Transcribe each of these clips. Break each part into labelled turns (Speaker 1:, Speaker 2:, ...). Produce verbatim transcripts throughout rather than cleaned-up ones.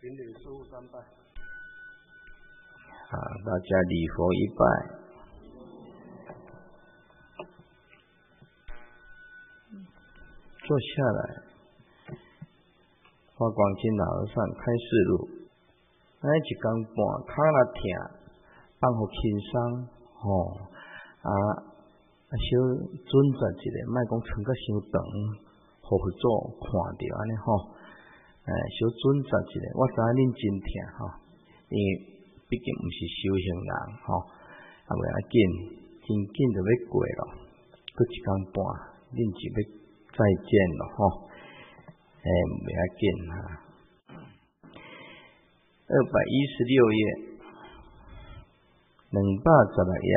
Speaker 1: 顶礼师父三拜。
Speaker 2: 好，大家礼佛一拜。坐下来，花光金老和尚开示录。咱一天半脚拉疼，放互轻松，吼、哦、啊啊小准则一个，莫讲撑甲伤长，互佛祖看着安尼吼。诶，小准则一个，我知影恁真疼吼，因为毕竟毋是修行人吼，啊袂要紧，真紧就要过咯。佫一天半，恁就要再见咯吼，诶，袂要紧哈。二百一十六页，两百十来页。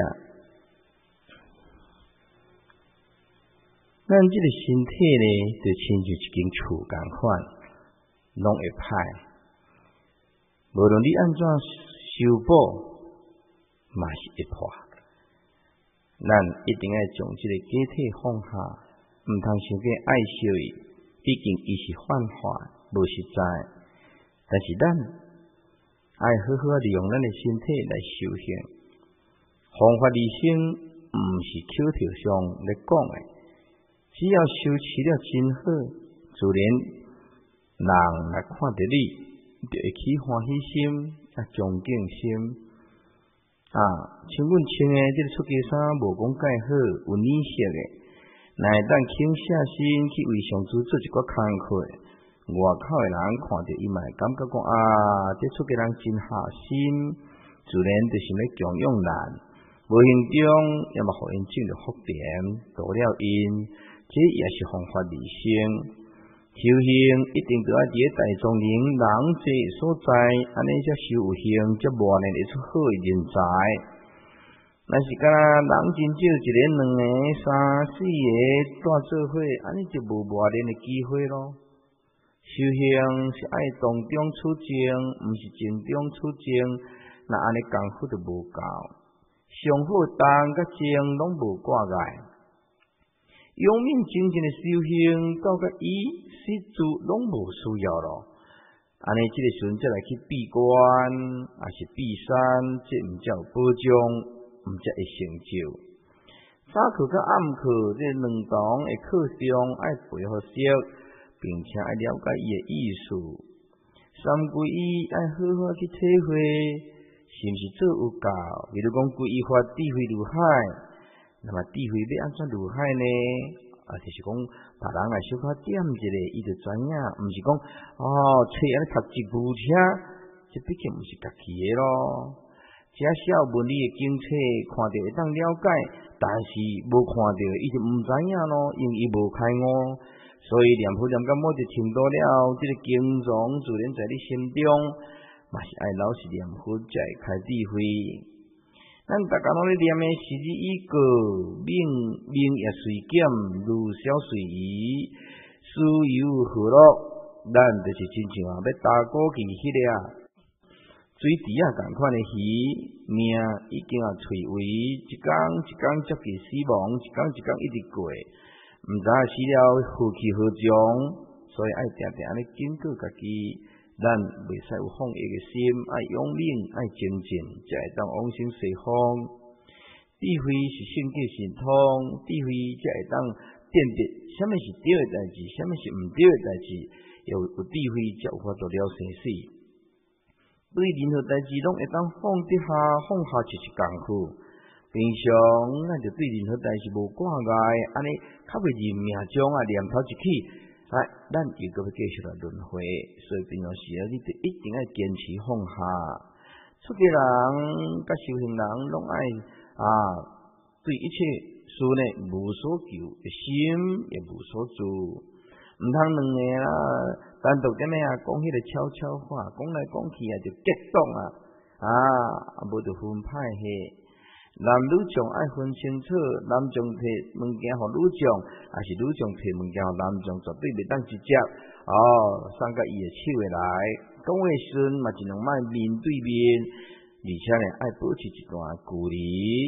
Speaker 2: 咱即个身体呢，就亲像一间厝共款。拢会歹，无论你安怎修补，嘛是会破。咱一定要将这个假体放下，毋通想过爱惜伊，毕竟伊是幻化，无实在。但是咱爱好好利用咱的身体来修行，方法利生，毋是口头上咧讲的，只要修持了真好，自然。人来看到你，就会起欢喜心，啊，恭敬心。啊，像阮穿的这个出家衫，无讲介好，有染色的，乃会当倾下心去为上主做一寡工课。外口的人看到伊嘛会感觉讲啊，这出家人真下心，自然就是要供养咱。无形中也嘛互因种着福田，度了因，这也是方法利生。修行一定都要伫大众人人济所在，安尼才修有行，才磨练会出好的人才。若是敢若人真少一个、两个、三四个带做伙，安尼就无磨练的机会咯。修行是爱当中出征，毋是静中出征，那安尼功夫就无够。上好当甲静拢无挂碍。永命精进的修行，到甲伊失主拢无需要咯。安尼即个时阵才来去闭关，也是闭山，这毋才有保障，毋才会成就。早课甲暗课这两堂的课中爱配合熟，并且爱了解伊的意思。三皈依爱好好去体会，是毋是做有够？比如讲皈依法智慧如海。那么智慧要安怎入海呢？啊，就是讲别人来小可点一个，伊就知影，毋是讲哦，册安尼读一部车，这毕竟毋是家己的咯。这小文理的经册看到会当了解，但是无看到，伊就毋知影咯，因为伊无开悟，所以念佛念到某一程度了，这个经藏自然在你心中，嘛是爱老实念佛才会开智慧。咱大家拢咧念诶，是日以过，命命也随减，如小随移，思有何乐？咱就是亲像啊，要打鼓去迄个啊，水池啊共款诶鱼，命已经啊垂危，一天一天接近死亡，一天一天一直过，毋知死了何去何从，所以爱定定安尼警告家己。咱袂使有放逸嘅心，爱勇猛，爱精进，才会当往生西方。智慧是圣洁神通，智慧才会当辨别什么是对嘅代志，什么是毋对嘅代志。有有智慧才有法度了生死。对任何代志拢会当放得下，放下就是功夫。平常咱就对任何代志无挂碍，安尼较袂认命中啊念头一起。哎，咱又搁要继续来轮回，所以平常时啊，你就一定要坚持放下。出家人甲修行人拢爱啊，对一切事呢无所求，心也无所住，毋通两个啦，单独点咩啊，讲迄个悄悄话，讲来讲去啊就激动啊，啊，无就分歹嘿。男女将爱分清楚，男将摕物件互女将，还是女将摕物件互男将，绝对袂当直接哦送到伊的手的来。讲话时嘛尽量莫面对面，而且呢爱保持一段距离。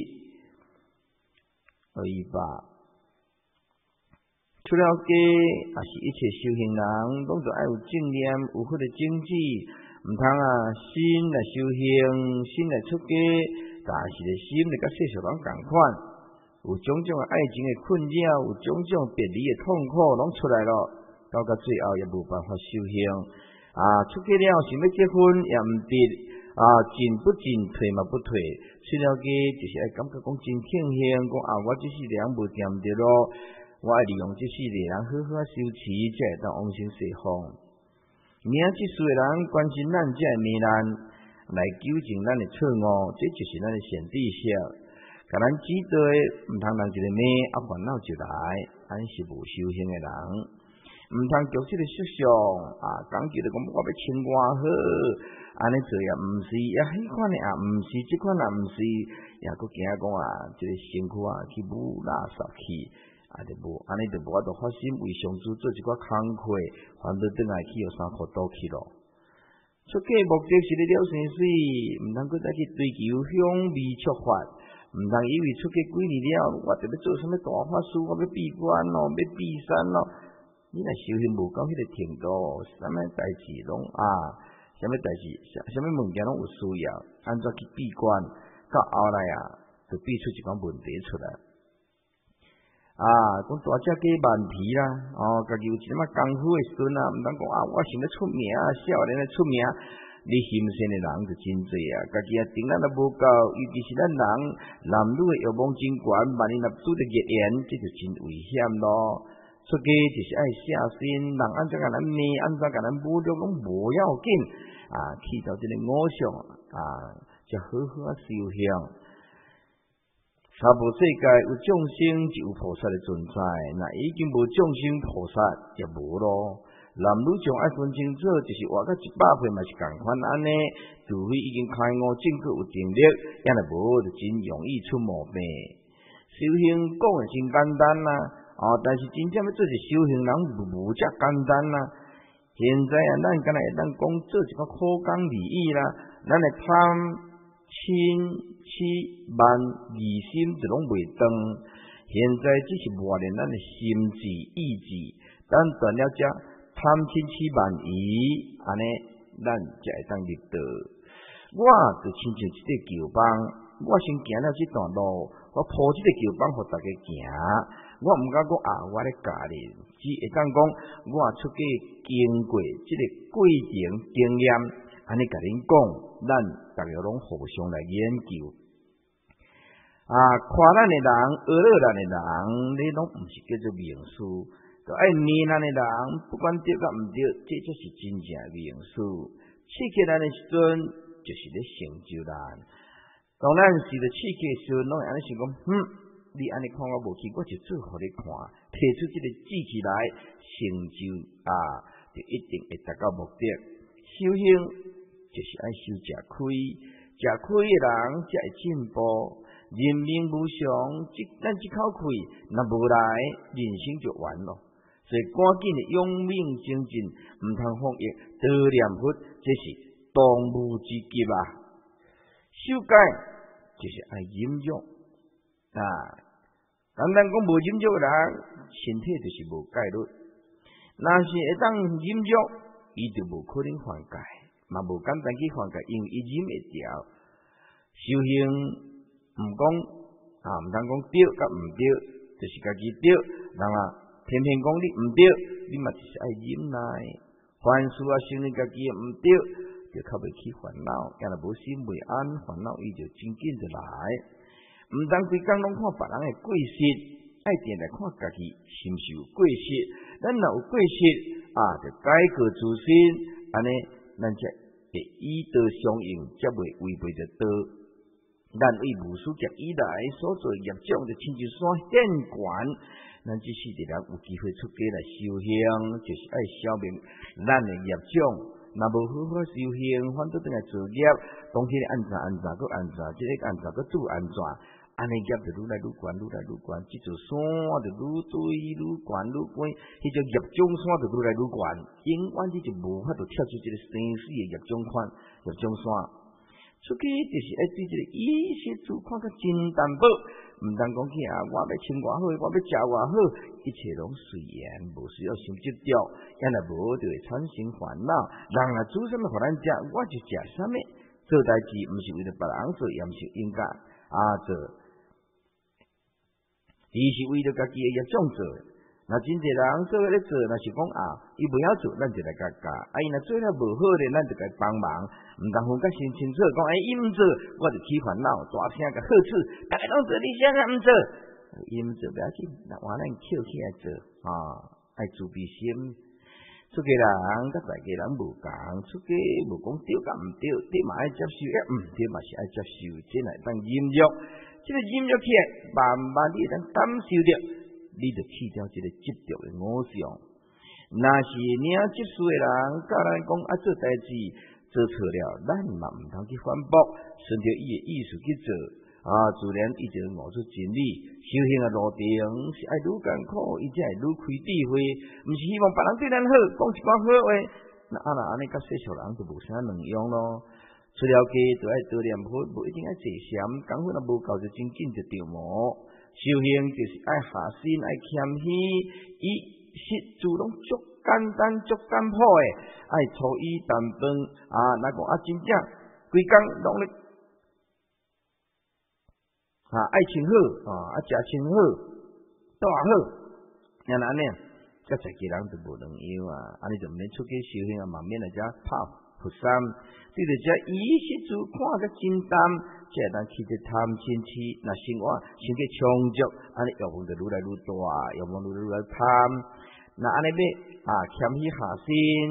Speaker 2: 二一八，除了家，也是一切修行人，拢着爱有正念，有好的经济，毋毋通啊，心来修行，心来出家，但是咧心咧甲世俗人共款，有种种爱情的困扰，有种种别离的痛苦，拢出来了，到到最后也无办法修行。啊，出家了想要结婚也毋得，啊，进不进，退嘛不退，出了家就是爱感觉讲真庆幸，讲啊，我这世人无掂着咯，我爱利用这世人好好修持，才会当往生西方。明即世的人关心咱这的迷难，来纠正咱的错误，这就是咱的善知识。甲咱指导的，毋通人一个骂啊烦恼就来，咱是无修行的人。毋通局这个设想啊，讲究着讲我要清偌好，安尼做也毋是，也迄款的也毋是，即款也毋是，也佫惊讲啊，这个身躯啊去污垃圾去。啊，就无安尼，就无法度发心为上主做一寡工课，还要转来去有三苦倒去咯。出家目的是咧了生死，毋通搁再去追求香味触法，毋通以为出家几年了，我就要做啥物大法师，我要闭关咯，要闭山咯。你若修行无到迄个程度，啥物代志拢啊，啥物代志，啥物物件拢有需要，安怎去闭关？到后来啊，就闭出一寡问题出来。啊，讲大只鸡慢皮啦，哦，家己有一点仔功夫的时阵啊，毋通讲啊，我想要出名啊，少年来出名，你心善的人就真济啊，家己啊定力都无够，尤其是咱人男女的欲望真悬，万一若拄着热言，这就真危险咯。出家就是爱写心，人安怎甲咱骂，安怎甲咱侮辱，拢无要紧啊，去到这个五相啊，才好好啊修行。娑婆世界有众生就有菩萨的存在，那已经无众生菩萨就无咯。男女上爱分清楚，就是活到一百岁嘛是共款安尼，除非已经开悟证据有定力，也若无就真容易出毛病。修行讲的真简单啦，哦，但是真正要做一修行人无遮简单啦。现在啊，咱敢若会当讲做一个苦工利益啦，咱来贪嗔痴慢疑心就拢袂长，现在只是磨练咱的心智意志，咱断了这贪嗔痴慢疑，安尼咱才会当入道。我就亲像一个桥帮，我先行了这段路，我铺这个桥帮互大家行。我毋敢讲啊，我咧教你，只会当讲我出家经过这个过程经验，安尼甲恁讲，咱大家拢互相来研究。啊，看咱的人，学了咱的人，你拢毋是叫做名师，就爱念咱的人，不管对甲毋对，这就是真正的名师。刺激咱的时阵，就是咧成就咱。当咱是咧刺激的时阵，拢会安尼想讲，嗯，你安尼看我无去，我就做互你看，提出这个志气来，成就啊，就一定会达到目的。修行就是爱修吃亏，吃亏的人才会进步。人命无常，即咱即口气若无来，人生就完咯。所以赶紧的用命精进，毋通放逸多念佛，这是当务之急啊！修戒就是爱忍辱啊，单单讲无忍辱的人，身体就是无戒律。若是会当忍辱，伊就无可能犯戒，嘛无简单去犯戒，因为伊忍会掉。修行。毋讲啊，毋通讲对甲毋对，就是家己对。人啊，偏偏讲你毋对，你嘛就是爱忍耐。凡事啊，承认家己毋对，就较袂起烦恼。若若无心未安，烦恼伊就真紧就来。毋通规工拢看别人的过失，爱定来看家己是毋是有过失。咱若有过失啊，就改过自新，安尼咱才会以道相应，才袂违背着道。咱为无始劫以来所做业障，就亲像山很悬，咱只是的人有机会出家来修行，就是爱消灭咱的业障。若无好好修行，反倒倒来做业，当天安怎安怎，搁安怎，即个安怎，搁拄安怎，安尼业就愈来愈悬，愈来愈悬，即座山就愈堆愈悬愈高，迄种业障山就愈来愈悬，永远你就无法度跳出这个生死的业障款业障山。 出去就是爱对这个衣食住看较真淡薄，毋通讲起啊，我要穿偌好，我要食偌好，一切拢随缘，无需要想执着，因若无就会产生烦恼。人若煮啥物互咱食，我就食啥物。做代志毋是为了别人做，也毋是应该啊做，伊是为了家己的业障做。那真侪人做咧做，若是讲啊，伊袂晓做，咱就来甲教；啊，伊若做了无好咧，咱就甲帮忙。毋通分甲先清楚，讲哎，伊毋做，我就起烦恼，大声甲呵斥，大家拢做，你啥个毋做？伊毋做不要紧，那换咱捡起来做啊，爱自卑心。出家人甲在家人无共，出家无讲对甲毋对，对嘛爱接受，也毋对嘛是爱接受，真系当忍辱。即个忍辱起来，慢慢你会当感受着，你就去掉即个执着的我相。若是领接受的人，教咱讲啊做代志做错了，咱嘛毋通去反驳，顺着伊的意思去做。啊，自然伊就悟出真理。修行的路程是爱愈艰苦，伊才会愈开智慧。毋是希望别人对咱好，讲一寡好话。那啊那安尼，甲世俗人就无啥两样咯。出了家就爱多念佛，无一定爱坐禅，功夫若无够就真紧就着魔。修行就是爱下心，爱谦虚，伊实自拢足简单、足简朴的，爱初一淡饭啊，那个啊真正规工拢咧。啊，爱穿好啊，啊，食穿好，住好，然后安尼，甲在家人就无两样啊。安尼就毋免出去修行啊，慢慢来遮拍佛山，对着遮衣食住看个真淡，才会当起只贪嗔痴，若生活生计充足，安尼欲望就愈来愈大，欲望愈来愈贪。那安尼要啊，谦虚下心，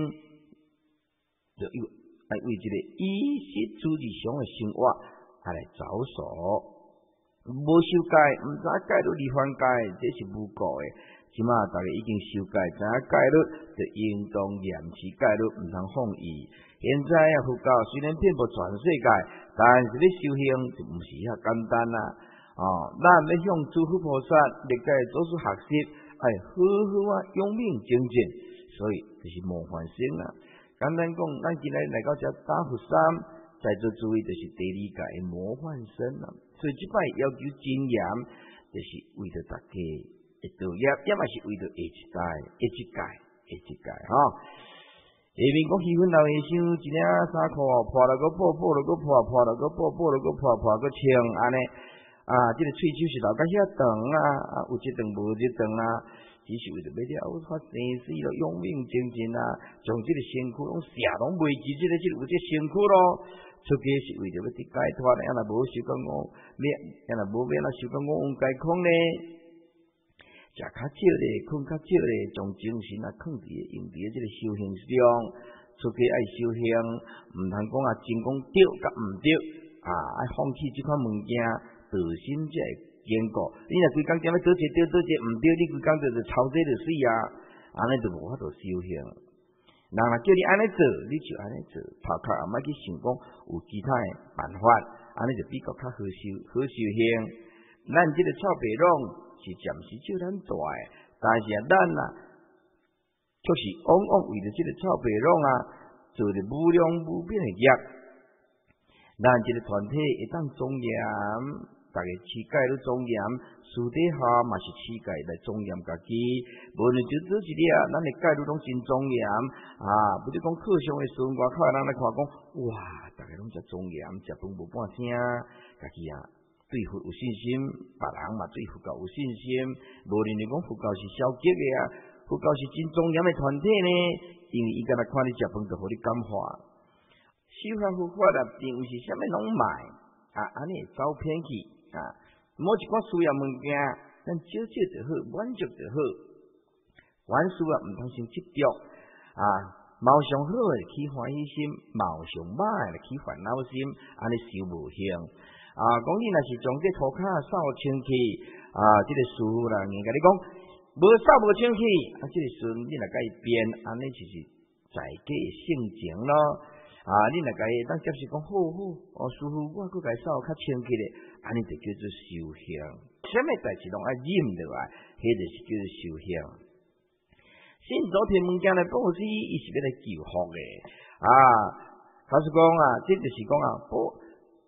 Speaker 2: 就要爱为一个衣食住日常的生活啊来着手。无修戒，毋知戒律离犯戒，这是无过的。即马大家已经修戒，知影戒律，就应当严持戒律，毋通放逸。现在啊，佛教虽然遍布全世界，但是咧修行就毋是遐简单啦。哦，咱要向诸佛菩萨历届做出学习，爱好好啊，勇猛精进，所以就是模范生啦。简单讲，咱今日来到遮打佛山，在座诸位就是第二届的模范生啦。所以即摆要求真严，就是为着大家会道业，也嘛是为着下一代、下一届、下一届吼。下面讲气氛老和尚一领衫裤破了个破，破了个破，破了个破，破了个破，破个穿安尼啊，即、这个喙手是留甲遐长啊，啊有一长无一长啊，只是为着要了发生死咯，勇猛精进啊，将即个身躯拢写拢袂记，即个即个有即身躯咯。出家是为着要去解脱咧，若无修讲我咩，若无咩若修讲我用解空咧，食较少咧，困较少咧，将精神啊放伫用伫即个修行上。出家爱修行，毋通讲啊真讲对甲毋对啊，爱放弃即款物件，道心才会坚固。你若规工踮咧倒一倒倒一毋对，你规工就就抄这就死啊，安尼就无法度修行。人若叫你安尼做，你就安尼做，头壳也莫去想讲有其他的办法，安尼就比较较好修好修行。咱即个臭白龙是暂时少咱大的，但是啊，咱啊，就是往往为着即个臭白龙啊，做着无量无边的业。咱即个团体会当庄严，大家持戒都庄严，私底下嘛是持戒来庄严家己。无论就做一个，咱的戒律拢真庄严啊！不就讲课上的时阵，外口的人来看讲，哇，大家拢遮庄严，食饭无半声，家己啊对佛有信心，别人嘛对佛教有信心。无论你讲佛教是消极的啊，佛教是真庄严的团体呢，因为伊敢若看你食饭，就互你感化。修法佛法啊，并毋是啥物拢卖啊，安尼会走偏去。啊，某一寡需要物件，咱少少就好，满足就好。凡事啊，毋通先执着啊，貌上好诶起欢喜心，貌上歹诶起烦恼心，安尼修无行啊。讲你若是将这涂骹扫清气啊，这个师傅啦，人甲你讲无扫无清气啊，这个时阵你若甲伊变，安尼就是在家诶性情咯。啊！你若甲伊当接受讲好好，哦，师傅，我佫甲伊扫较清气咧，安尼就叫做修行。啥物代志拢爱忍落来，迄就是叫做修行。信徒摕物件来布施，伊是要来求福诶。啊，假使讲啊，这就是讲啊，布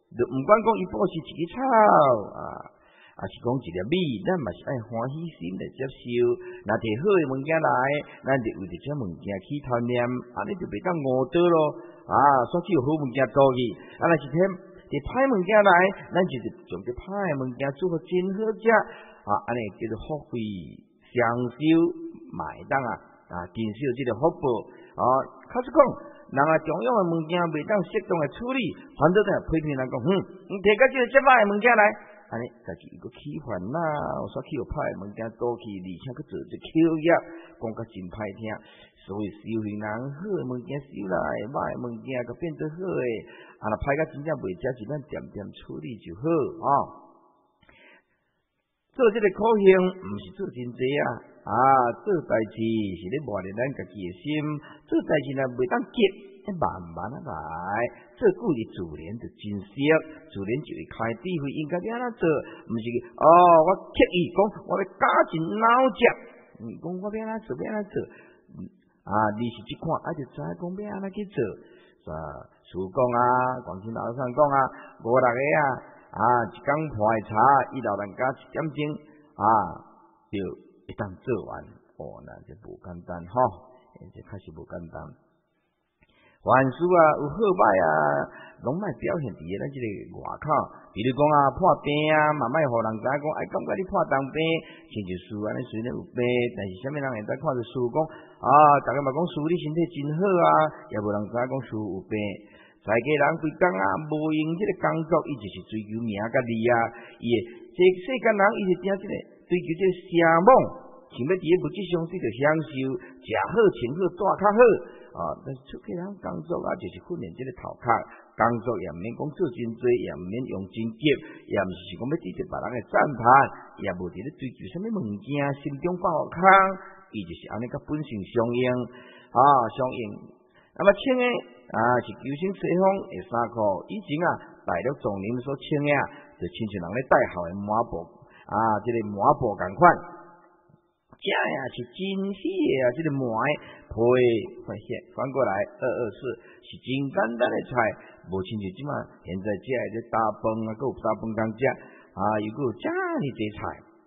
Speaker 2: 就毋管讲伊报是一枝草啊，啊是讲一粒米，咱嘛是爱欢喜心来接受。若摕好诶物件来，咱就为着这物件去贪念，安尼就袂当误导咯。啊，煞只有好物件倒去，啊若是摕摕歹物件来，咱就将这歹诶物件做好真好食，啊，安尼叫做福慧双收，嘛会当啊啊，减少这个福报。啊，假使讲，人啊重要诶物件袂当适当诶处理，反倒在批评人讲，哼，你摕个这个这歹诶物件来，安尼家己又搁起烦恼，煞去有歹诶物件倒去，而且搁做这口业，讲甲真歹听。所以修行人好诶物件修来，歹诶物件搁变做好诶，啊，若歹甲真正袂食，就咱点点处理就好啊。做这个苦行，毋是做真济啊！啊，做代志是咧磨练咱家己诶心，做代志若袂当急，慢慢啊来，做久日自然就真熟，自然就会开智慧。应该要安怎做？毋是哦，我刻意讲，我咧加真脑汁，嗯，讲我要安怎做，要安怎做。啊，你是即款，啊，就知影讲要安怎去做。啊，师父讲啊，广清老和尚讲啊，五六个啊。啊，一工破的茶，伊老人家一点钟啊，就一旦做完，哦，那就无简单吼，这确实无简单。凡事啊，有好歹啊，拢莫表现伫咱这个外口。比如讲啊，破病啊，嘛莫互人知影讲，哎，感觉你破重病，亲像师安尼虽然有病，但是啥物人会知看着师讲啊，大家嘛讲师你身体真好啊，也无人知影讲师有病。在家人规工啊，无用这个工作，伊就是追求名甲利啊。伊诶，这世间人伊是听这个追求这个声望，想要伫咧物质上对着享受，食好、穿好、住较好啊。但是出家人工作啊，就是训练这个头壳，工作也毋免讲做真多，也毋免用真急，也毋是讲要得着别人诶赞叹，也无伫咧追求啥物物件，心中爆空，伊就是安尼甲本性相应啊，相应。那么穿诶啊是求生西方诶衫裤，以前啊大陆藏人所穿诶啊，就亲像人咧戴好诶麻布啊，即、这个麻布共款。这呀是真细诶啊，即、这个麻诶皮发现反过来二二四是真简单诶菜，无亲像即马现在食诶这打饭啊，佮有打饭工食啊，又佮有遮尔济菜。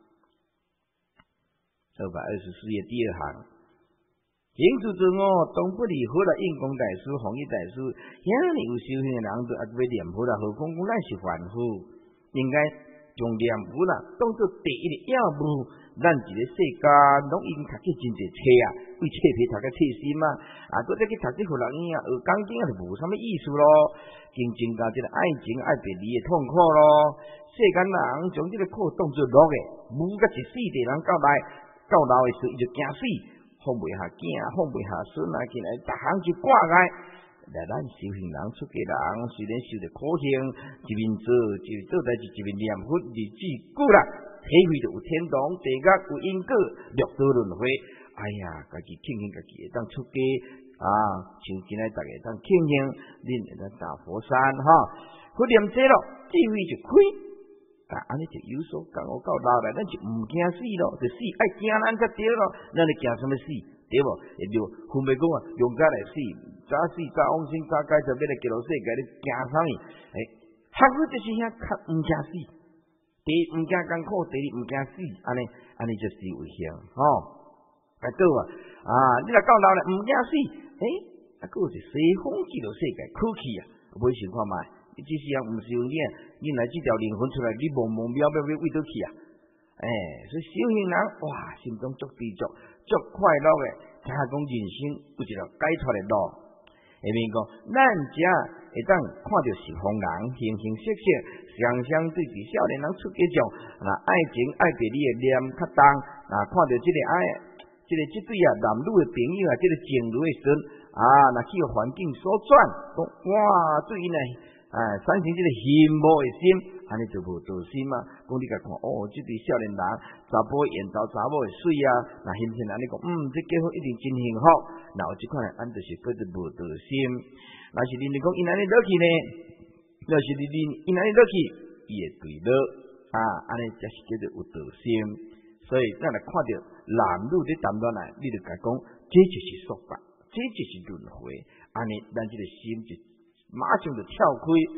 Speaker 2: 二百二十四页第二行。行主尊哦，东不离佛啦，应公大师、弘一大师，遐尼有修行的人都还要念佛啦，何况讲咱是凡夫，应该将念佛啦当作第一个要务。咱一个世间拢已经读过真侪册啊，为册皮读个册心啊，啊，搁再去读这佛学院啊，学讲经啊，就无啥物意思咯。更增加这个爱情爱别离的痛苦咯。世间人将这个苦当作乐的，无甲一世地人到来到老的时候，伊就惊死。放袂下囝，放袂下孙啊，起来逐项就挂碍。来，咱修行人出家人，虽然受着苦行，一面做就做代志，一面念佛，日子久啦，体会着有天堂、地狱、有因果、六道轮回。哎呀，家己庆幸家己会当出家啊，像今仔大家会当庆幸，恁会当打佛山哈，佛念这咯，智慧就开。啊，安尼就有所讲，我到老来，咱就毋惊死咯，就死爱惊咱才对咯，咱咧惊什么死？对无？会对，分别讲啊，用家来死，早死早往生早解脱，要来极乐世界，你惊啥物？诶，学佛就是遐较毋惊死，第一毋惊艰苦，第二毋惊死，安尼安尼就是危险吼。啊，个啊，啊，你若到老来毋惊死，诶，啊个是西方极乐世界可去啊，买想看觅。你这时啊，毋是用你，你来这条灵魂出来，你茫茫渺渺要为倒去啊！哎，所以修行人哇，心中足知足，足快乐的，才讲人生有一条解脱的路。下面讲，咱遮会当看到是方人形形色色，相相对对，少年人出家众，那爱情爱别离的念较重，那看到这个爱，这个这对啊男女的朋友啊，这个情侣的时啊，那去环境所转，讲哇，对因呢。哎，产生这个羡慕的心，安尼就无道心嘛。讲你甲看，哦，这对少年人，查甫缘投查某的水啊，那现前安尼讲，嗯，这结婚一定真幸福。那有这款人，安就是叫做无道心。若是恁讲因安尼落去呢，若是恁因安尼落去，伊会对落啊，安尼才是叫做有道心。所以咱来看到男女在谈恋爱，你就甲讲，这就是束缚，这就是轮回。安尼咱这个心就。马上就跳开，所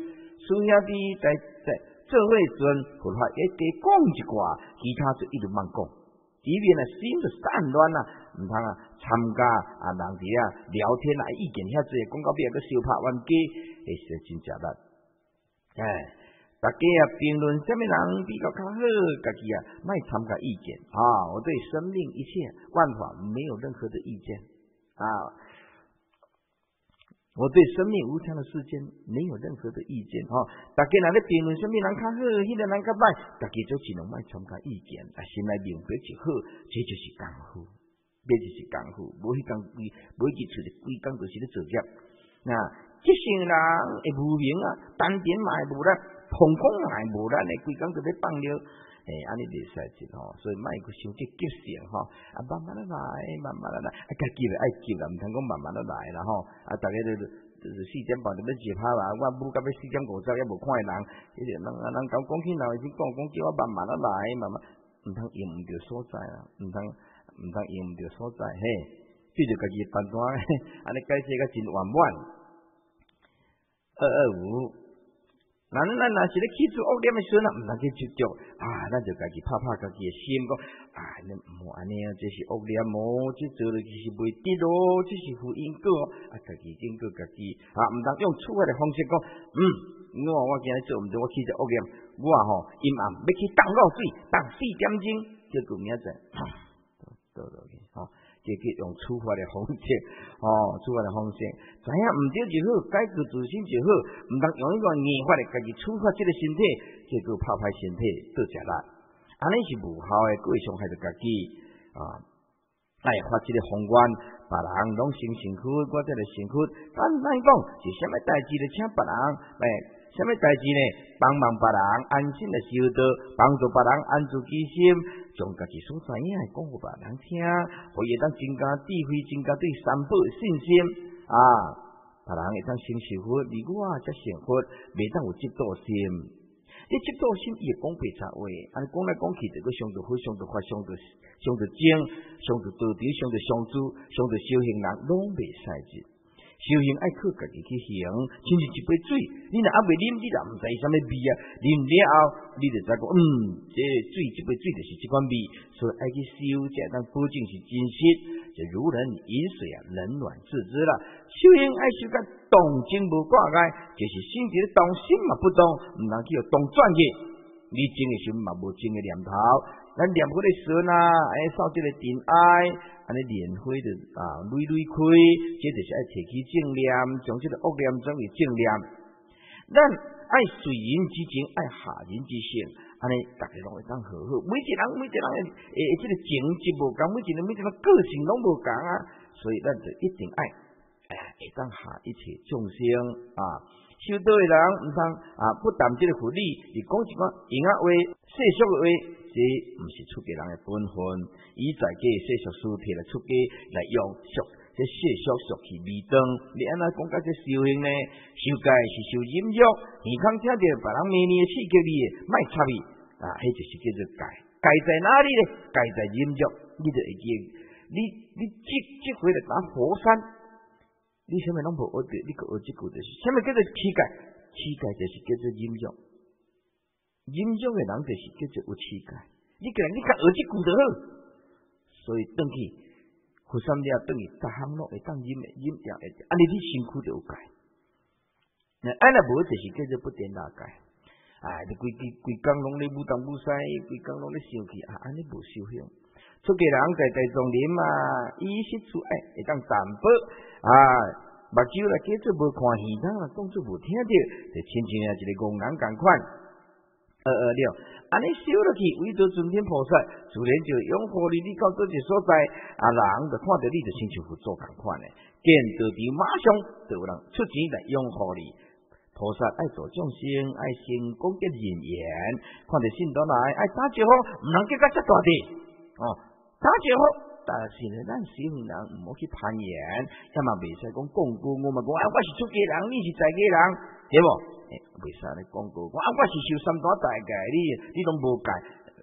Speaker 2: 师兄弟在在做伙时阵，佛法一直讲一寡，其他就一直慢讲。里面啊心就散乱啦，唔通啊参加啊人哋啊聊天啊意见遐济，讲到尾个小拍冤家，会是真正啦。哎，大家啊评论什么人比较较好，家己啊莫参加意见啊。我对生命一切万法没有任何的意见啊。我对生命无常的世间没有任何的意见哈、哦，大家若咧评论什么人较好，迄、那个人较歹，大家就只能莫参加意见，啊，心内明白就好，这就是功夫，这就是功夫，无迄工规，无一出就规工就是咧做业。那这些人会无明啊，单点嘛会无力，碰空嘛会无力，规工就咧放了。诶，安尼袂使只吼，所以莫去想这急性吼，啊慢慢来，慢慢来，啊家己来爱急啦，毋通讲慢慢来啦吼，啊大家都就是四点半就要接拍啦，我母到要四点五十也无看人，迄个人人讲讲起来先讲讲叫我慢慢来，慢慢，毋通用毋着所在啦，毋通毋通用毋着所在嘿，对着家己判断，安尼解释个真圆满。二二五。咱咱若是咧起做恶念的时阵，毋通去执着啊，咱就家己拍拍家己的心，讲啊，你毋好安尼啊，这是恶念哦，这做落去是袂得咯，这是负因果啊，家己经过家己啊，毋通用错的方式讲，嗯，我我今日做毋对，我起做恶念，我吼阴暗要去当漏水，当四点钟，结果明仔倒落去吼。这个用处罚的方式，哦，处罚的方式，知影毋对就好，改过自新就好，毋通用一个硬法的家己处罚这个身体，结果拍拍身体倒食力，安尼是无效的，过伤害着家己啊！哎，发这个宏观，别人拢先辛苦，我这个辛苦，但咱讲是啥物代志咧，请别人来。什么代志呢？帮忙别人安心的修道，帮助别人安住其心，将家己所知影讲互别人听，可以当增加智慧，增加对三宝的信心啊！别人会当先受福，而我则成佛，袂当有嫉妒心。你嫉妒心伊会讲白杂话，安尼讲来讲去，就个上着佛，上着法，上着上着精，上着道德，上着上主，上着修行人，拢袂使进。修行爱靠家己去行，亲像一杯水，你若还未啉，你就毋知啥物味啊。啉了后，你就知讲，嗯，这水这杯水就是这款味，所以爱去修，才当保证是真实，就如人饮水啊，冷暖自知啦。修行爱修甲动静无挂碍，就是心一动，心嘛不动，毋通去动转去。你静的时嘛无静的念头，咱念嗰个神啊，爱扫这个尘埃。安尼莲花就啊累累开，这就是爱提起正念，将这个恶念转为正念。咱爱随人之情，爱下人之性，安尼大家拢会当和好。每一人每一人诶，这个情节无共，每一人每一人个性拢无共啊，所以咱就一定爱哎会当下一切众生啊。修道的人毋通啊，不但这个福利，你讲一个闲话话、世俗的话。这毋是出家人的本分，以在家世俗事摕来出家来用俗，这世俗俗气未当。你安那讲到这修行呢？修戒是修忍辱，耳孔听到别人骂你的、刺激你的，莫插伊啊，迄就是叫做戒。戒在哪里呢？戒在忍辱，你就会记。你你即即回来打火山，你啥物拢无学着，你个学即句就是啥物叫做乞戒？乞戒就是叫做忍辱。忍辱的人就是叫做有气概，你个人你较学即句就好，所以转去佛三了转去，逐项拢会当忍的忍掉会，安尼你身躯就有戒。那安那无就是叫做不颠倒戒，啊，你规规规工拢咧舞东舞西，规工拢咧生气，啊，安尼无修行。出家人在大众林嘛，衣食住爱会当担保啊，目睭来假做无看耳朵啦，当做无听到，就亲像一个戆人共款。二二六，安尼修落去，为着尊天菩萨，自然就拥护你。你到这个所在，啊，人就看到你就亲像佛祖共款的，见到你马上就有人出钱来拥护你。菩萨爱做众生，爱行功德人缘，看到信徒来爱打招呼，唔能叫甲遮大地哦，打招呼。但是呢，咱修行人唔好去攀岩，也嘛袂使讲讲过，我嘛讲啊，我是出家人，你是在家人，对无？诶，袂使咧讲过，我啊，我是修三大大戒，你你拢无戒，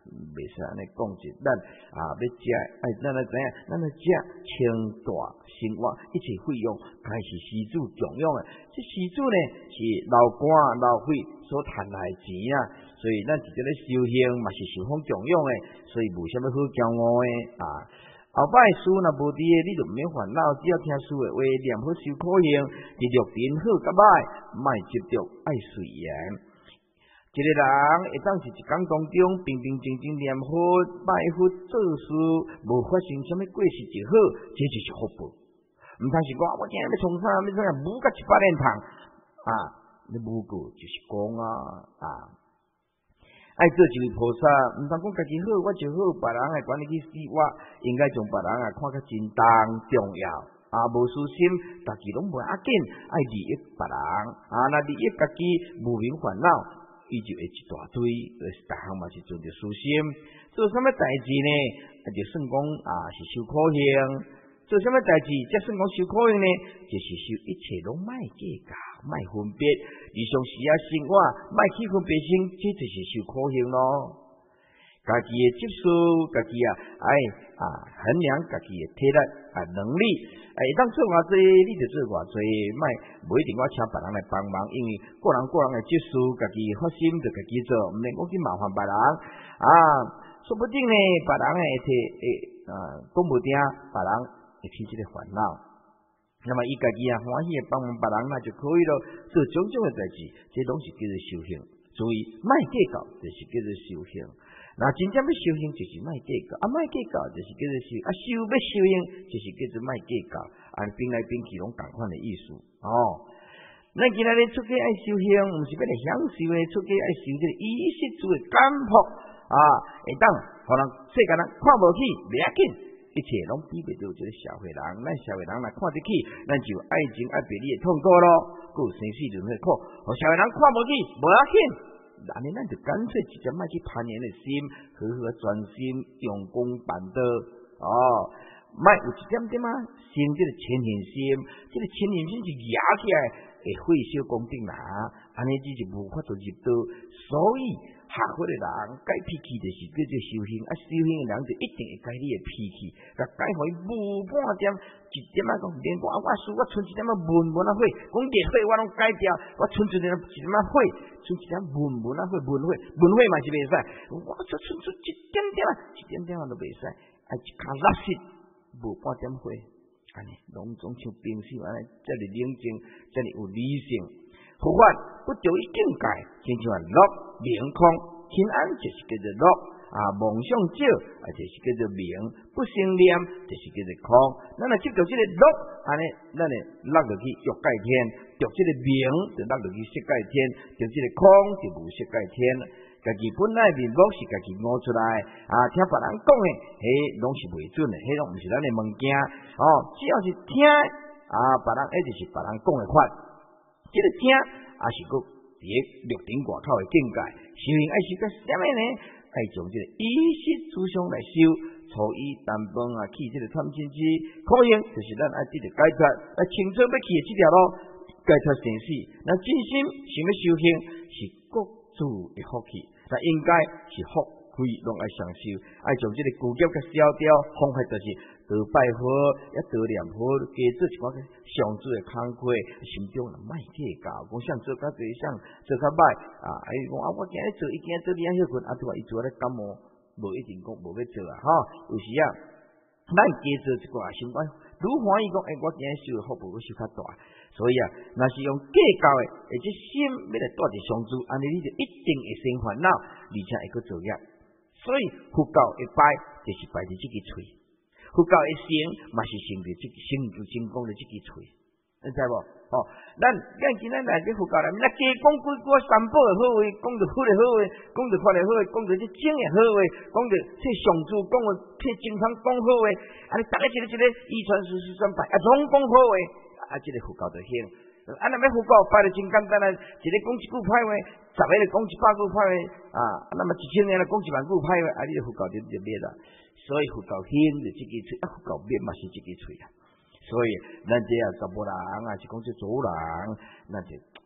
Speaker 2: 袂使安尼讲者，咱啊要食，哎，咱来知影，咱来食清大生活，一切费用，该是施主供养的。这施主呢是劳官劳费所赚来的钱啊，所以咱伫这个修行嘛是受方供养的，所以无啥物好骄傲的啊。后摆事若无伫诶，你就毋免烦恼，只要听师诶话，念好修苦行，伫六点好甲歹，莫执着爱随缘。一个人会当是一工当中平平静静念佛、拜佛、做事，无发生啥物过失就好，这就是福报。毋通是讲我今日要创啥，要啥武甲一百年头啊！你武过就是讲啊啊！爱做一位菩萨，毋通讲家己好我就好，别人来管你去死我，应该将别人啊看较真重重要。啊，无私心，家己拢袂要紧，爱利益别人啊，若利益家己无明烦恼，伊就会一大堆，就是逐项嘛是存着私心。做啥物代志呢？就算讲啊是修苦行，做啥物代志，才算讲修苦行呢？就是修一切拢莫计较，莫分别，日常时啊生活莫去分别心，这就是修苦行咯。家己的接受，家己啊爱啊衡量家己的体力啊能力，哎，当做偌济，你就做偌济，莫无一定我请别人来帮忙，因为个人个人的接受，家己发心就家己做，毋免讲去麻烦别人啊。说不定呢，别人会提诶啊讲无定，别人会起这个烦恼。那么伊家己啊欢喜的帮忙别人，那就可以咯。做种种的代志，这拢是叫做修行。所以莫计较，就是叫做修行。那真正要修行，就是莫计较，啊莫计较，就是叫做修，啊修要修行，就是叫做莫计较，啊变来变去拢同款的意思哦。咱今仔日出家爱修行，毋是要来享受的，出家爱修这个衣食住的感福啊，会当互人世间人看无起，袂要紧，一切拢比袂到这个社会人。咱社会人若看得起，咱就爱情爱别离的痛苦咯，佮有生死轮回苦，互社会人看无起，无要紧。安尼，咱就干脆直接莫去攀缘的心，好好专心用功办道哦。莫有一点点啊，生这个嗔恨心，这个嗔恨心是压起来会火烧宫顶啦。安尼只是无法度入道，所以学佛的人改脾气就是叫做修行，啊修行的人就一定会改你的脾气，甲改互伊无半点一点啊讲连我我输我剩一点啊闷闷啊火，讲热火我拢改掉，我剩一点一点啊火，剩一点闷闷啊火，闷火闷火嘛是袂使，我就剩出一点点啊，一点点啊都袂使，啊一卡垃圾无半点火，安尼拢总像平时安尼，遮尔冷静，遮尔有理性。佛法不着于境界，亲像乐明空，轻安就是叫做乐啊，梦想少啊就是叫做明，不生念就是叫做空。咱若执着这个乐，安尼咱会落落去欲界天；着这个明就落落去色界天；着这个空就无色界天。家己本来面目是家己悟出来啊，听别人讲的，迄拢是袂准的，迄拢毋是咱的物件哦。只要是听啊，别人迄就是别人讲的法。这个听也是个伫六顶外口的境界，修行爱修个什么呢？爱从这个衣食住行来修，初一单饭啊，去这个贪嗔痴，可行就是咱爱这个解脱，来清楚要去的这条路，解脱生死。那真心想要修行，是各自的福气，那应该是福慧拢爱上修，爱从这个孤脚甲消掉，方法就是多拜佛，也多念佛，加做一寡上主的工课，心中若莫计较，讲想做较济，想做较歹啊！哎，讲啊，我今日做，伊今日做，你啊休困，啊，拄啊，伊做咧感冒，无一定讲无要做啊，吼，有时啊，咱加做一寡心肝，愈欢喜讲，哎，我今日修的福报要修较大，所以啊，若是用计较的，而且心要来带着上主，安尼你就一定会生烦恼，而且会去作业。所以佛教一拜就是拜着这个嘴，佛教一成嘛是成着这个成就成功的这个嘴，你知无？哦，咱咱今仔来这佛教内面，咱加讲几句三宝的好话，讲着佛的好话，讲着法的好话，讲着这经的好话，讲着这上主讲的，这经常讲好话，啊，你大家一个一个一传十，十传百，啊，拢讲好话，啊，这个佛教就行。啊，那么佛教拜得真简单啊，一个讲一句歹话，十个就讲一百句歹话啊，那么一千年来讲一万句歹话，啊，你的佛教就就灭啦。所以佛教兴就这个嘴，啊，佛教灭嘛是这个嘴啊。所以咱这啊查甫人啊，是讲这做人，那就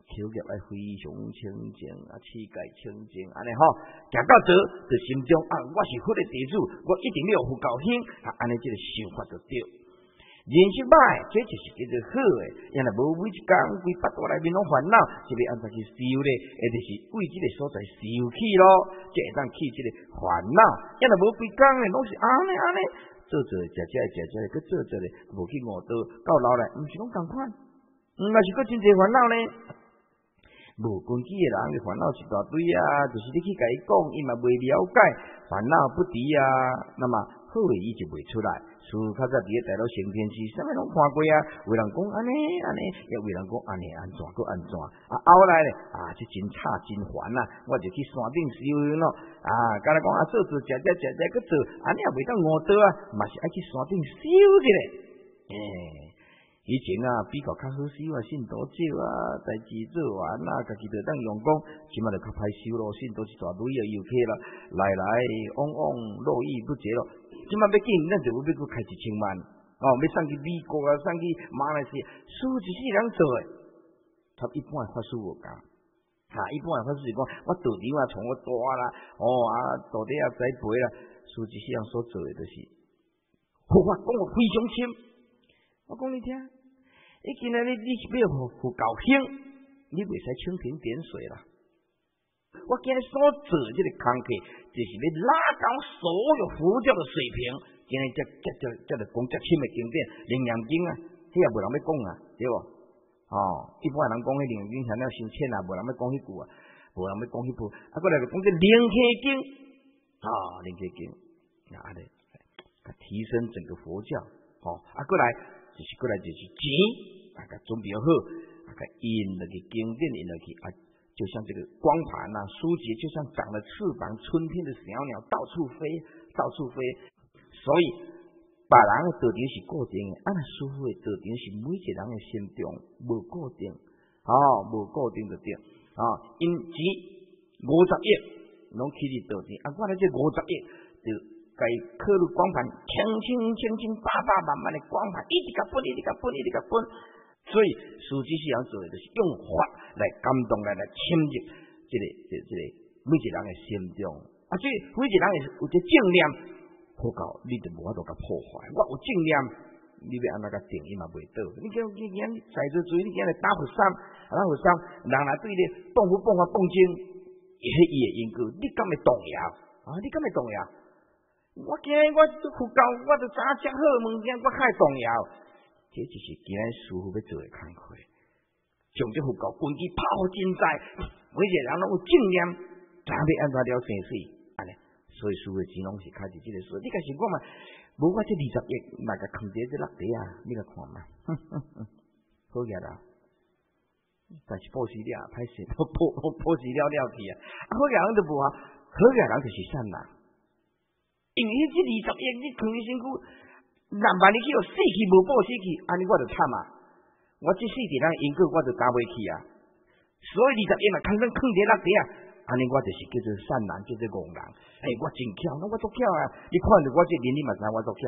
Speaker 2: 口业爱非常清净，啊，气界清净，安尼吼，行到做，就心中啊，我是佛的弟子，我一定要有佛教兴，啊，安尼这个想法就对。人是歹，这就是叫做好诶。因为无每一工规巴肚内面拢烦恼，是要安怎去修咧？也就是为这个所在修起咯，才会当去这个烦恼。因为无规工诶，拢是安尼安尼，做做食食食食，佮做做咧，无去饿到到老来，毋是拢共款，毋嘛是佮真侪烦恼呢。无根基诶人嘅烦恼一大堆啊，就是你去甲伊讲，伊嘛未了解，烦恼不敌啊，那么好诶，伊就袂出来。所以较早伫咧大陆成天时，啥物拢看过啊？有人讲安尼安尼，也有人讲安尼安怎个安怎啊？后来咧啊，这真吵真烦啊！我就去山顶修咯啊，甲来讲啊，做做食食食食个做，安尼也袂当饿倒啊，嘛是爱去山顶修一个。诶、欸，以前啊，比较较好修啊，信徒少啊，代志做完啊，家己就当用功，即马就较歹修咯，信徒一大堆啊，游客啦，来来往往络绎不绝咯。即马要紧，咱就要要开一千万，哦，要送去美国啊，送去马来西亚，输一世人做诶，他一般诶法师无共，啊，一般诶法师是讲，我道场啊，从我大啦，哦啊，到底啊栽培啦，输一世人所做诶，就是佛法讲我非常深，我讲你听，你今仔日你是要互佛教兴，你袂使蜻蜓点水啦。我今日所做这个工课，就是要拉高所有佛教的水平。今日这这这这个讲这深的经典，《楞严经》啊，迄也无人要讲啊，对不？哦，一般人讲迄《楞严经》像了深浅啊，无人要讲迄句啊，无人要讲迄部。啊，过来就讲这《楞严经》啊，《楞严经》啊，安尼，提升整个佛教。哦，啊，过来就是过来就是钱，啊，甲准备好，啊，甲引落去经典，引落去啊。就像这个光盘啊，书籍就像长了翅膀，春天的小鸟到处飞，到处飞。所以，别人的道场是固定的，啊，那师父的道场是每一个人的心中无固定，哦，无固定就对，啊、哦，因钱五十亿，拢去你道场，啊，我咧这五十亿就该考虑光盘，清清清清八八万万的光盘，一直甲分，一直甲分，一直甲分。所以，实际上做的就是用法来感动来来侵入这个、这、这个每一人的心中。啊，所以每一人也是有这正念，佛教你就无法度甲破坏。我有正念，你要安怎甲定伊嘛袂倒。你叫你今日在座注意，你今日打佛山，打佛山，人来对你动佛蹦法蹦经，伊迄伊的因果，你敢会动摇？啊，你敢会动摇？我今日我佛教，我就早食好物件，我开动摇。这就是今日师父要做的工课，将这佛教根基抛真在，每一个人拢有正念，知要安怎了生死，安尼，所以师父的钱拢是开始这个事。你家想讲嘛，无我这二十亿，那个坑爹这落地啊，你个看嘛，好嘢啦。但是报时了，歹势，报报时了了去啊，啊好嘢人就无啊，好嘢人就是善人，因为这二十亿你坑你身躯。难万你去有死去无报死去，安尼我就惨啊！我这世地人因果我就担袂起啊！所以二十亿嘛，空生坑伫落地啊！安尼我就是叫做善人，叫做戆人。哎，我真巧，我足巧啊！你看着我这年龄嘛，知我足巧。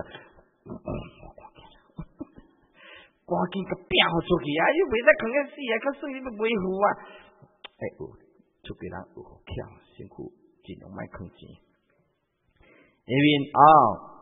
Speaker 2: 赶紧甲拼出去啊！又袂使坑个死啊！较算你要维护啊！哎，有出家人有好巧，辛苦尽量卖坑钱。因为啊。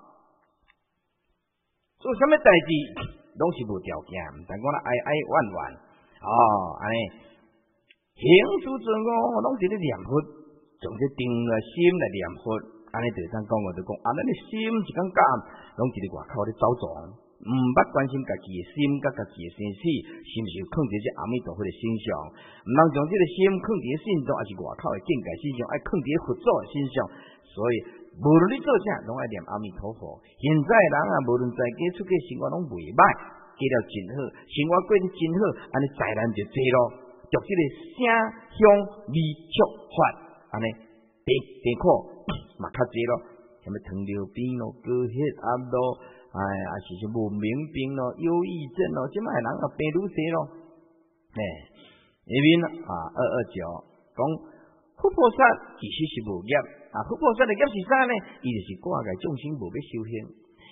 Speaker 2: 做什么代志拢是无条件，但讲啦，爱爱万万哦，安尼行诸尊哦，拢是咧念佛，从这定了心来念佛，安尼就当讲我就讲，啊，咱的心是讲讲，拢是伫外口咧走动，毋捌关心家己的心，甲家己的生死，是毋是有放伫这阿弥陀佛的身上？毋通将这个心放伫心中，还是外口的境界身上，爱放伫佛祖的身上，所以。无论你做啥，拢爱念阿弥陀佛。现在人啊，无论在家出家生活拢袂歹，过了真好，生活过得真好，安尼自然就多咯。读这个声香味触法，安尼地地苦嘛较多咯。什么糖尿病咯、高血压咯，哎，还是什无名病咯、忧郁症咯，即卖人啊病愈多咯。哎，因为啊，二二九讲佛菩萨其实是无业。啊，佛菩萨的业是啥呢？伊就是挂个众生无要修行，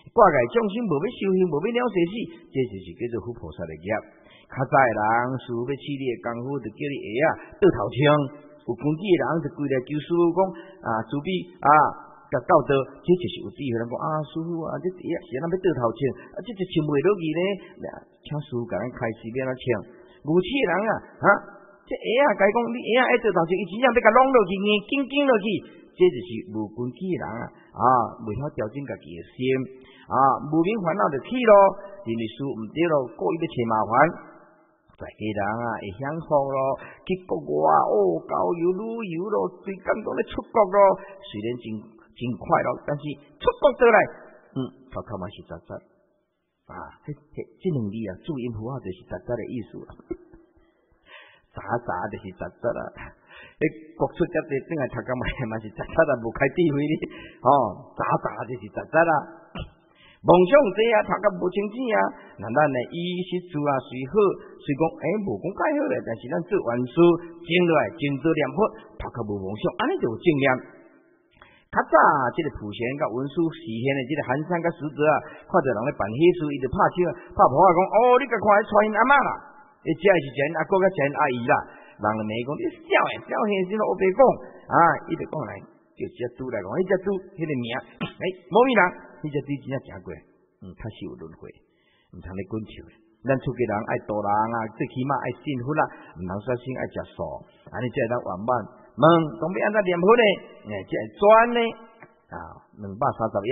Speaker 2: 挂碍众生无要修行，无要了生死，这就是叫做佛菩萨的业。较早的人师傅要试你的功夫，就叫你下啊倒头枪；有根基的人就跪来求师傅讲啊，慈悲啊，甲教导，这就是有智慧人讲啊，师傅啊，这下是咱要倒头枪，啊，这就唱袂落去呢。请师傅甲咱开始变啊唱。无耻的人啊，哈，这下啊，甲伊讲你下啊爱倒头枪，伊真正要甲弄落去，硬紧紧落去，这就是无根基的人啊，啊，袂晓调整家己的心啊，无明烦恼就起咯，认为事毋对咯，故意要找麻烦。在家人啊，会享福咯，去国外哦，交友旅游咯，最感动咧出国咯。虽然真真快乐，但是出国倒来，嗯，头头嘛是杂杂啊，这这这两字啊，注音符号就是杂杂的意思啦，杂杂就是杂杂啦。你国出家己正系读甲嘛，嘛是杂杂啦，无开智慧哩，哦，杂杂就是杂杂啦。梦想这啊，读甲无清醒啊，那咱呢衣食住啊虽好，虽讲诶无讲介好咧，但是咱做完事，静落来静做念佛，读甲无梦想，安尼就有正念。较早即个普贤甲文殊示现的即个寒山甲使者啊，看到人咧办喜事，伊就拍手拍婆啊讲，哦，你甲看带因阿嬷啦，伊只是只阿哥甲只阿姨啦，人就问讲你少诶少现先我白讲啊，伊就讲来叫只猪来讲，迄只猪迄个名，诶，某一人。迄只水真正诚贵，嗯，确实有轮回，毋通咧滚球。咱出家人爱度人啊，最起码爱信佛啦，毋通煞先爱食素，安尼才会当圆满。问当要安怎念佛呢？诶，即会转呢啊，两百三十页。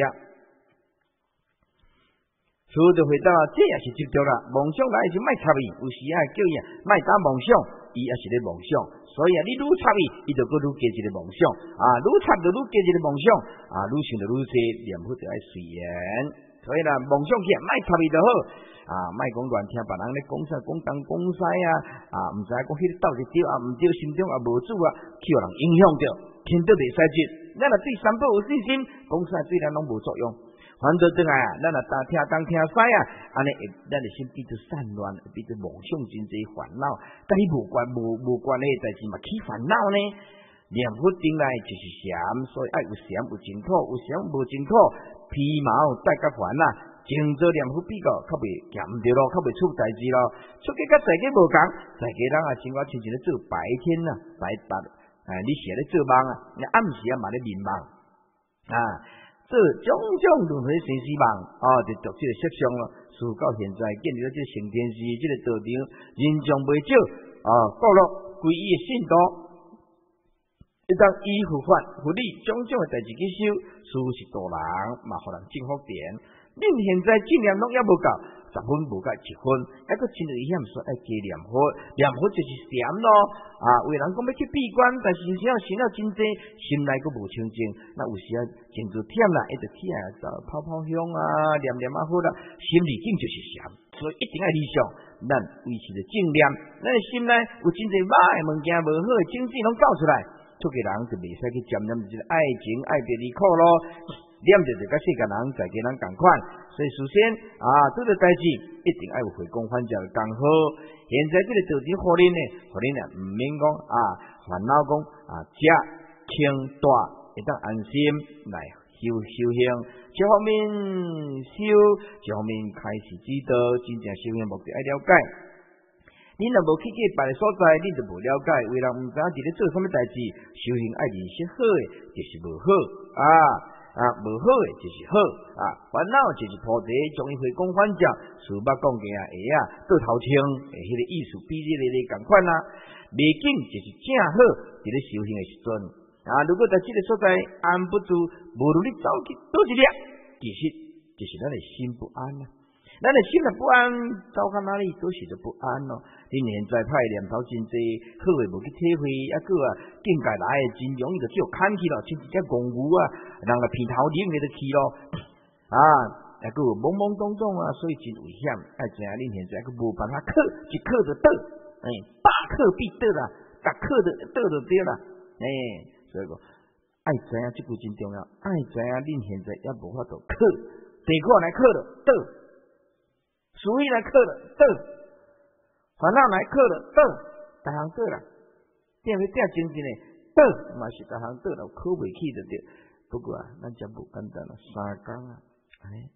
Speaker 2: 所以就回答，这也是执着啦。梦想来是卖插伊，有时啊叫伊卖打梦想，伊也是咧梦想。所以啊，你愈插伊，伊就搁愈加一个梦想啊，愈插就愈加一个梦想啊，愈想就愈多，念佛就爱随缘。所以啦，梦想起卖插伊就好啊，卖讲乱听别人咧讲啥，讲东讲西啊啊，毋知讲迄个道是对啊，毋对，心中也无主啊，去互人影响着，听到袂使接。咱若对三宝有信心，讲啥对咱拢无作用。反倒转来啊，咱若当听东听西啊，安尼会咱的心变做散乱，变做梦想真济烦恼，甲伊无关无无关的代志嘛起烦恼呢。念佛顶来就是禅，所以爱有禅有净土，有禅无净土，皮毛带甲烦呐。静坐念佛比较较袂咸着咯，较袂出代志咯。出家甲在家无共，在家人啊生活亲像咧做白天啊，白白哎，你是咧做梦啊，你暗时啊嘛咧眠梦啊。做种种轮回生死梦啊，就读这个色相咯。事到现在，见到这成天寺这个道场，人众袂少啊，各路皈依的信徒，一当依佛法、佛理种种的代志去修，事是大人，嘛互人正福点。恁现在质量拢也无够，十分无够一分，还佫真危险，说爱加念佛，念佛就是禅咯。啊，有人讲要去闭关，但是只要想了真济，心内佫无清净，那有时啊，真做忝啦，一直起来就泡泡香啊，念念啊好啦，心里境就是禅，所以一定要理想，咱维持着正念，咱的心内有真济歹的物件无好的情绪拢走出来，出家人就袂使去沾染一个爱情、爱别离苦咯。念着就甲世间人在家人共款，所以首先啊，这个代志一定要有回光返照的功夫。现在这个道理互恁呢，互恁啊毋免讲啊烦恼讲啊食轻大，会当安心来修修行。这方面修，这方面开始知道真正修行目的爱了解。恁若无去过别个所在，恁就无了解。为人毋知影伫咧做啥物代志，修行爱认识好诶，就是无好啊。啊，无好诶就是好啊，烦恼就是菩提，将伊回光返照。事捌讲过啊，下啊倒头青诶，迄个意思比这个咧共款啦。未紧就是正好，伫咧修行诶时阵啊，如果在这个所在安不住，无如你走去倒一粒，其实就是咱诶心不安啦。咱诶心若不安，走到哪里都是就不安咯。恁现在歹念头真济，好诶无去体会，抑个啊境界来诶真容易就只有牵去咯，亲像只戆牛啊，人来鼻头啉个就去咯。啊，抑个懵懵懂懂啊，所以真危险。爱知影恁现在个无办法克，一克就倒，哎，百克必倒啦，甲克就倒就对啦，哎，所以讲爱知影即句真重要，爱知影恁现在也无法度克，地壳来克了倒。属意来克了，倒；烦恼来克了，倒。大行倒啦，定要定真正诶，倒嘛是大行倒啦，考袂起就对。不过啊，咱真无简单啦，三工啊，哎，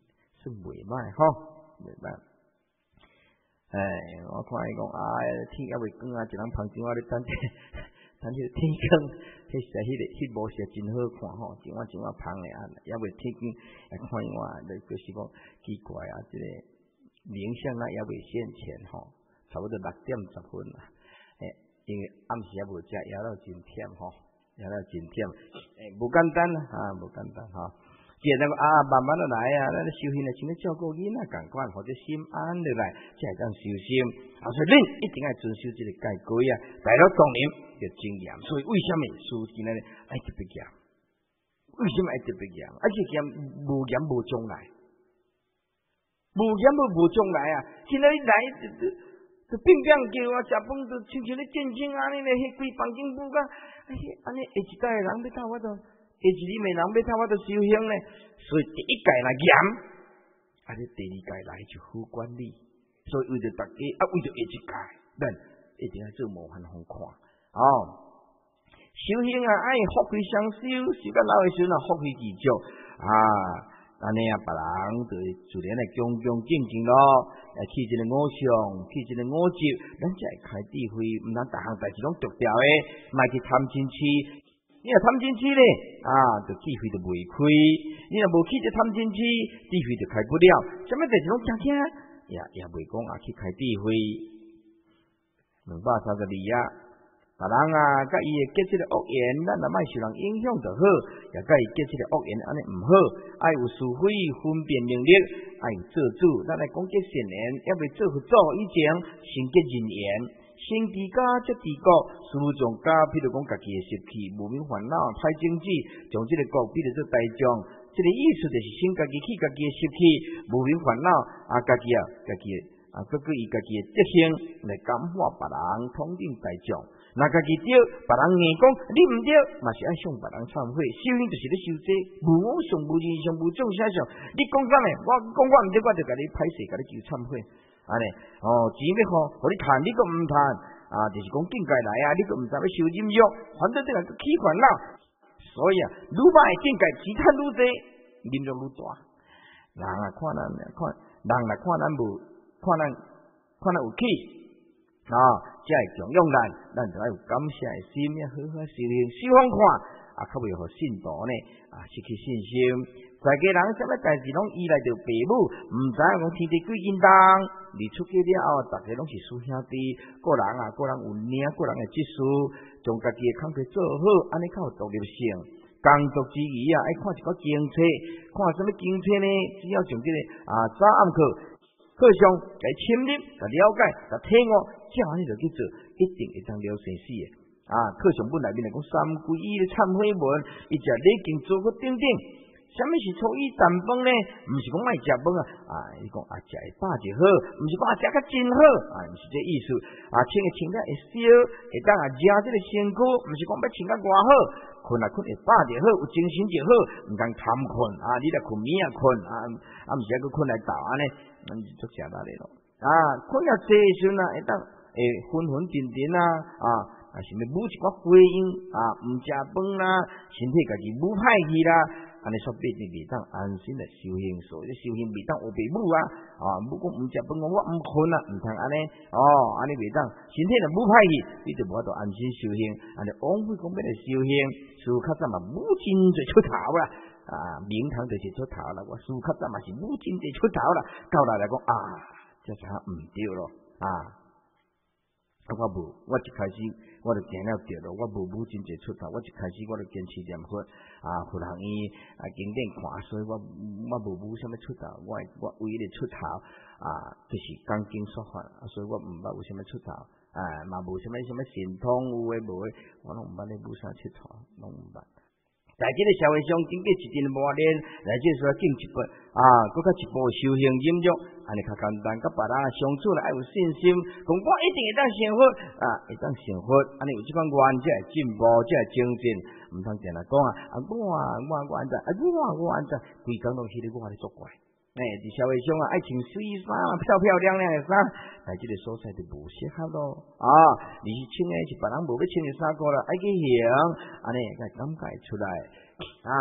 Speaker 2: 算袂歹吼，袂歹。哎，我看伊讲啊，天还未光啊，一人旁边我咧等者，等者天光，迄时迄个迄模式真好看吼，一碗一碗芳诶啊，还未天光，来看伊话，就是讲奇怪啊，即、这个冥想啊还未现前吼，差不多六点十分啦。诶，因为暗时还无食，也了真忝吼，也了真忝，诶，无简单啊，无简单哈。既然啊，慢慢的来啊，咱修行的像咧照顾囡仔共款，或者心安落来，才会当修心。啊，所以恁一定要遵守这个戒规啊，来到当年就经验。所以为什么书记呢？爱特别严？为什么爱特别严？而且严无严无将来，无严无无将来啊！现在你来就就乒乒叫啊，食饭就亲像咧战争安尼咧，迄规房间布甲，哎，安尼下一代人要透我都。下一日的人要透我着修行呢，所以第一届来严，啊，你第二届来就好管理。所以为着大家，啊，为着下一届，咱一定要做模范好看。哦，修行啊，爱福慧双修，时间老的时阵啊，福慧自足啊，安尼啊，别人就自然来恭恭敬敬咯，来去一个偶像，去一个偶像，咱才会开智慧，毋通逐项代志拢独条的，莫去贪嗔痴。你若贪嗔痴咧，啊，就智慧就袂开；你若无去这贪嗔痴，智慧就开不了。什么代志拢听听，也也袂讲啊去开智慧。两百三十二啊，别人啊，甲伊会结这个恶缘，咱若莫受人影响就好；也甲伊结这个恶缘，安尼毋好。爱有是非分辨能力，爱有做主。咱来讲结善缘，也未做佛祖以前，先结人缘。先知家则知国，思想家，譬如讲家己的习气、无明烦恼、歹政治，将这个国比作做大众，这个意思就是先家己去家己的习气、无明烦恼啊，家己啊，家己啊，各个以家己的德行来感化别人，统领大众。那家己对，别人硬讲你唔对，嘛是爱向别人忏悔。修行就是咧修这，无我上无人上无众生上。你讲啥呢？我讲我唔对，我就甲你歹势，甲你求忏悔。安尼哦，钱要好，互你趁你阁唔趁啊，就是讲境界来啊，你阁唔知要受忍辱，反倒这个起烦恼。所以啊，愈歹的境界，钱趁愈多，忍辱愈大。人啊，看咱看人来看咱无，看咱看咱有气啊，才会重用咱，咱就要有感谢的心，要好好修行，修方看啊，较袂互信徒呢啊失去信心。在家人什么代志拢依赖着父母，唔知影讲天地几斤重。你出去了后，大家拢是师兄弟，个人啊，个人有领，个人的技术，将家己的工作做好，安尼较有独立性。工作之余啊，爱看一个经册，看什么经册呢？只要从这个啊早暗课课上来深入、来了解、来听我，这样你就去做，一定会当了生死的。啊，课上本内面来讲三皈依的忏悔文，伊只礼敬做个顶顶。什么是初一淡饭呢？唔是讲卖食饭啊，啊，伊讲啊食会饱就好，唔是讲啊食较真好，啊，唔是这意思。啊，穿个穿得会少，会当啊食这个身躯，唔是讲要穿得偌好，困啊困会饱就好，有精神就好，唔通贪困啊，你来困暝啊困啊，啊唔是还佫困来倒安尼，咱就足食力咯。啊，困啊济时阵啊，会当会昏昏沉沉啊，啊，啊是要补一寡回应啊，唔食饭啦，身体家己补歹去啦。安尼说必定未当安心来修行，所以修行未当学父母啊，啊，母讲唔食饭，我唔困啊，唔通安尼，哦，安尼未当，身体若母歹去，你就无法度安心修行，安尼枉费讲要来修行，师较早嘛母真侪出头啦，啊，名堂就是出头啦，我师较早嘛是母真侪出头啦，到来来讲啊，这啥唔对咯，啊。我无，我一开始我就行了对了，我无母真侪出头，我一开始我就坚持念佛，啊，佛学院啊经典看，所以我我无母什么出头，我我唯一的出头啊，就是讲经说法，啊，所以我毋捌有什么出头，啊，嘛无什么什么神通有诶无诶，我拢毋捌咧母啥出头，拢毋捌。在这个社会上，经过一阵磨练，来这说进一步啊，搁较一步修行忍辱，安尼较简单，甲别人相处来爱有信心，讲我一定会当成佛啊，会当成佛，安尼有即款愿才会进步，才会精进，毋通定来讲啊，啊我啊我我安怎，啊我我安怎，规工拢迄个我咧作怪。哎，伫社会上啊，爱穿水衫、漂漂亮亮的衫，在这个所在就无适合咯。啊，你是穿的是别人无要穿的衫裤啦，爱去行，安尼个感觉出来啊。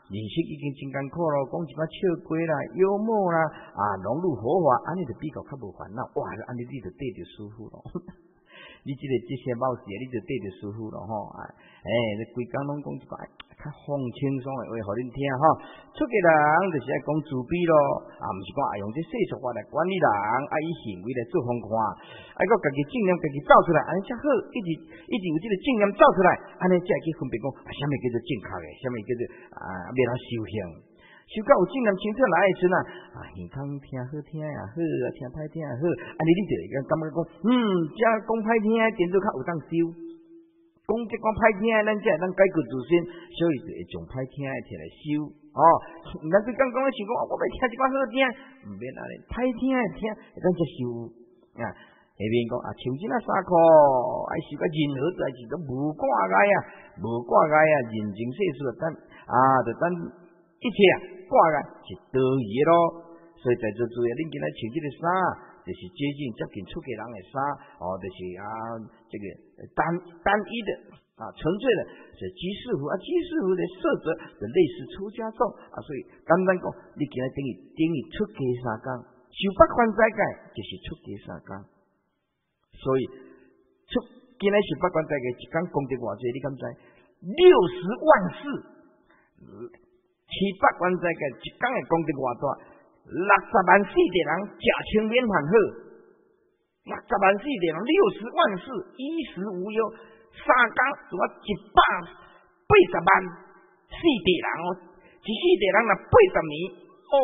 Speaker 2: 人生已经真艰苦咯，讲一寡笑话啦、幽默啦，啊，融入佛法，安尼就比较较无烦恼。哇，安尼你就对着师傅咯。你即个这些冒险，你就对着师傅咯吼。哎，你规工拢讲一寡较放轻松的话，互恁听吼。出家人就是爱讲慈悲咯，啊，毋是讲爱用这世俗法来管理人，爱以行为来做风看，爱个家己正念，家己走出来，安尼才好。一直一直有这个正念走出来，安尼才会去分辨讲啊，什么叫做正确的，什么叫做啊，要哪修行。修到有正念清楚来的时阵啊，啊，耳孔听好听也好，啊，听歹听也好，安尼你就会感觉讲，嗯，这讲歹听的，电脑较有当修。讲这讲歹听的，咱才会当解决自身，所以就会从歹听的摕来修。哦，咱对刚刚想讲，我要听一寡好听，毋免安尼，歹听的听，咱才修啊。下面讲啊，抽筋啊，衫裤，爱是个任何代志都无挂碍啊，无挂碍啊，人情世事等啊，就等一切啊，挂碍是多余的咯。所以在座诸位，恁今仔穿这个衫，就是接近接近出家人的衫，哦，就是啊，这个单单一的啊，纯粹的是居士服啊，居士服的色泽就类似出家众啊，所以简单讲，你今仔等于等于出家三工，修八关斋戒就是出家三工。所以出今仔是八关斋戒，一工功德偌济，你敢知？六十万世，七八关斋戒一工的功德偌大？六十万世的人假清免烦恼，六十万世的人六十万世衣食无忧，三工就我一百八十万世的人哦，一世的人若八十年哦，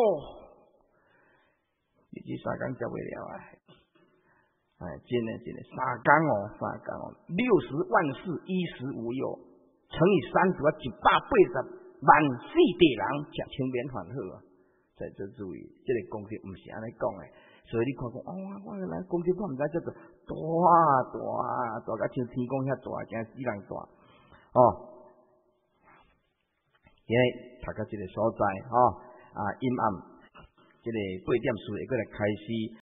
Speaker 2: 你这三工接不了啊！哎，真的真的，三工哦，三工哦，六十万世衣食无忧，乘以三就我一百八十万世的人假清免烦恼啊！在这注意，这个功德唔是安尼讲的，所以你看讲，哦，我原来功德我唔知这个大大大甲像天公遐大，真死人大哦。因为读到这个所在，吼、哦、啊，阴暗，这个八点四会过来开始。